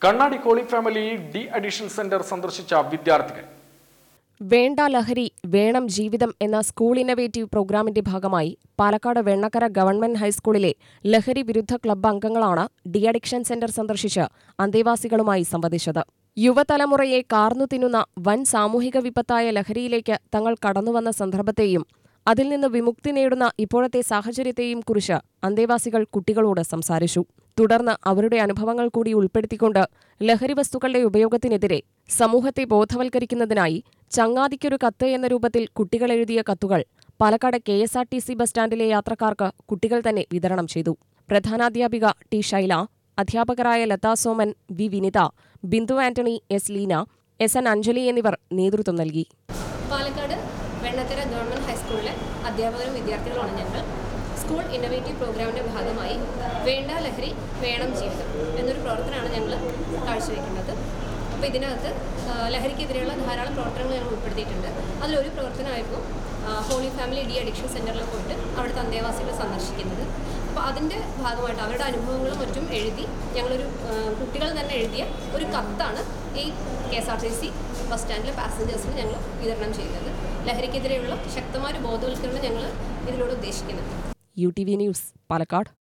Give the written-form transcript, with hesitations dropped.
കണ്ണാടി holy family de addiction centre സന്ദർശിച്ച വിദ്യാർത്ഥികൾ. വേണ്ട ലഹരി വേണം ജീവിതം എന്ന സ്കൂൾ ഇന്നവേറ്റീവ് പ്രോഗ്രാമിന്റെ ഭാഗമായി പാലക്കാട് വെണ്ണക്കര ഗവൺമെന്റ് ഹൈസ്കൂളിലെ ലഹരി വിരുദ്ധ ക്ലബ്ബ് അംഗങ്ങളാണ് ഡി അഡിക്ഷൻ സെന്റർ സന്ദർശിച്ച് അന്തേവാസികളുമായി സംവദിച്ചത്. യുവതലമുറയെ കാർന്നു തിന്നുന്ന വൻ സാമൂഹിക വിപത്തായ ലഹരിയിലേക്ക് തങ്ങൾ കടന്നുവന്ന സന്ദർഭത്തെയും അതിൽ നിന്ന് വിമുക്തി നേടുന്ന ഇപ്പോഴത്തെ സാഹചര്യത്തെയും കുറിച്ച് അന്തേവാസികൾ കുട്ടികളോട് സംസാരിച്ചു. തുടർന്ന് അവരുടെ അനുഭവങ്ങൾ കൂടി ഉൾപ്പെടുത്തിക്കൊണ്ട് ലഹരി വസ്തുക്കളുടെ ഉപയോഗത്തിനെതിരെ സമൂഹത്തെ ബോധവൽക്കരിക്കുന്നതിനായി ചങ്ങാതിക്കൊരു കത്ത് എന്ന രൂപത്തിൽ കുട്ടികൾ എഴുതിയ കത്തുകൾ പാലക്കാട് KSRTC ബസ് സ്റ്റാൻഡിലെ യാത്രക്കാർക്ക് കുട്ടികൾ തന്നെ വിതരണം ചെയ്തു. പ്രധാനാധ്യാപിക ടി ശൈല, അധ്യാപകരായ Latha Soman, V Vinitha, Bindu Antony, S Leena, SN Anjali എന്നിവർ നേതൃത്വം നൽകി. പാലക്കാട് വെണ്ണക്കര ഗവൺമെന്റ് ഹൈസ്കൂളിലെ അധ്യാപകരും വിദ്യാർത്ഥികളുമാണ് ഞങ്ങൾ. സ്കൂൾ ഇന്നവേറ്റീവ് പ്രോഗ്രാമിൻ്റെ ഭാഗമായി വേണ്ട ലഹരി വേണം ജീവിതം എന്നൊരു പ്രവർത്തനമാണ് ഞങ്ങൾ കാഴ്ചവെക്കുന്നത്. അപ്പോൾ ഇതിനകത്ത് ലഹരിക്കെതിരെയുള്ള ധാരാളം പ്രവർത്തനങ്ങൾ ഞങ്ങൾ ഉൾപ്പെടുത്തിയിട്ടുണ്ട്. അതിലൊരു പ്രവർത്തനമായിരുന്നു ഹോളി ഫാമിലി ഡി അഡിക്ഷൻ സെൻറ്ററിൽ പോയിട്ട് അവിടുത്തെ അന്തേവാസികളെ സന്ദർശിക്കുന്നത്. അപ്പോൾ അതിൻ്റെ ഭാഗമായിട്ട് അവരുടെ അനുഭവങ്ങളും മറ്റും എഴുതി ഞങ്ങളൊരു കുട്ടികൾ തന്നെ എഴുതിയ ഒരു കത്താണ് ഈ KSRTC ബസ് സ്റ്റാൻഡിലെ പാസഞ്ചേഴ്സിന് ഞങ്ങൾ വിതരണം ചെയ്യുന്നത്. ലഹരിക്കെതിരെയുള്ള ശക്തമായ ഒരു ബോധവൽക്കരണം ഞങ്ങൾ ഇതിലൂടെ ഉദ്ദേശിക്കുന്നത്. UTV news, Palakkad.